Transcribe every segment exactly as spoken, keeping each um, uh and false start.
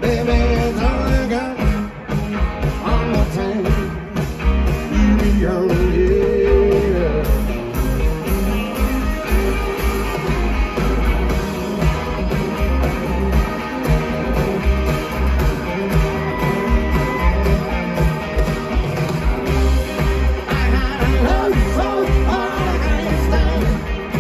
baby, it's all I got. On the time, you be young, yeah. I had a love so hard I can't stand.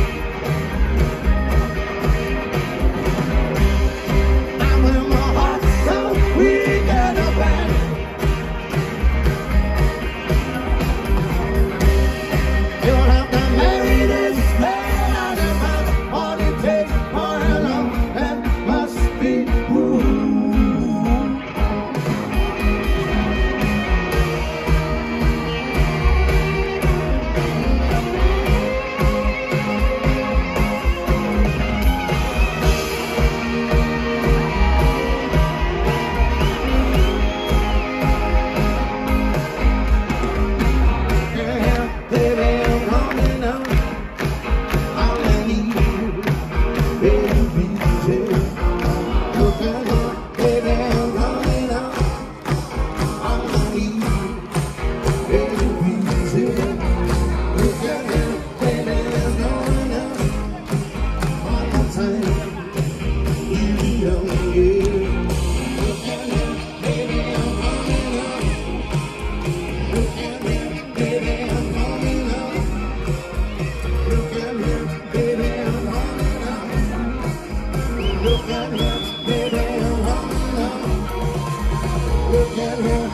I'm with my heart so weak and a band. You'll have to marry this man if that's all it takes for your love. That must be true. Yeah, baby, I'm coming up. All I need, baby, is look at her, baby, I'm coming up. All I need, baby, is look at her, baby, I'm coming up. All the time, you know, yeah. Look at her, baby, I'm coming up. Look at her, baby, I'm coming up. Look at her, baby, I'm coming up. Look at her, baby, I'm coming up. Look at her.